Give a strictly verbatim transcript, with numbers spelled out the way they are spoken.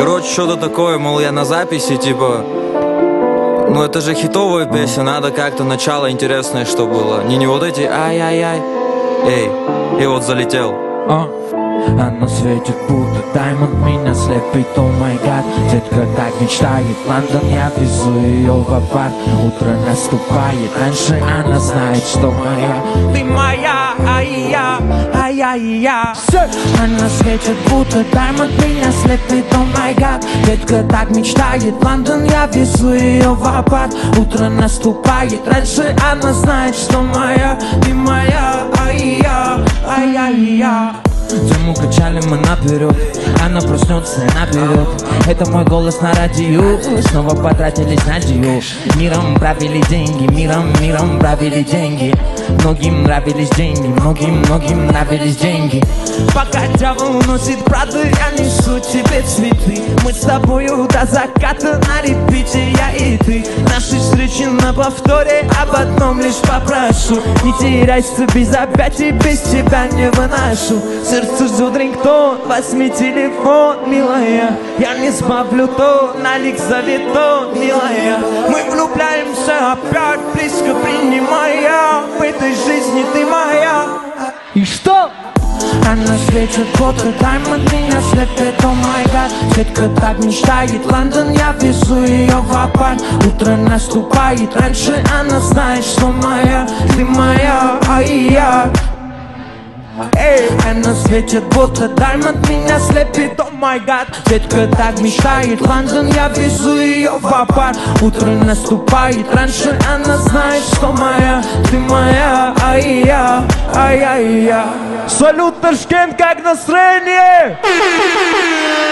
Короче, что-то такое, мол, я на записи, типа. Ну это же хитовая песня, надо как-то начало интересное, что было. Не не вот эти ай-яй-яй. Эй, и вот залетел. А, оно светит, будто даймонд меня слепит, о май гад. Детка так мечтает, Лондон, я везу ее в апарт. Утро наступает, раньше она знает, что моя. Ты моя, ай-я, ай-яй-я. Она светит, будто даймонд меня слепит, о май гад. Детка так мечтает, Лондон, я везу ее в апарт. Утро наступает, раньше она знает, что моя. Ты моя, ай-я, ай-яй-я. Тему качали мы наперед, она проснется и наберет. Это мой голос на радио, снова потратились на дью. Миром правили деньги, миром, миром правили деньги. Многим нравились деньги, многим, многим нравились деньги. Пока дьявол носит Прада, я несу тебе цветы. Мы с тобою до заката на репите, я и ты. Наши встречи на повторе, об одном лишь попрошу: не теряйся без объятий, без тебя не выношу. Сердце ждет рингтон, возьми телефон, милая. Я не сбавлю то, на лик завитон, милая. Мы влюбляемся опять, близко принимая. В этой жизни ты моя. И что? Она светит, будто даймонд меня слепит, о май гад. Детка так мечтает, Лондон, я везу ее в апарт. Утро наступает, раньше она знает, что моя. Ты моя, ай-я. Эй, она светит, будто даймонд меня слепит, о май гад. Детка так мечтает, Лондон, я везу ее в апарт. Утро наступает, раньше она знает, что моя. Ты моя, ай-я, ай-яй-я. Салют, Ташкент, как настроение?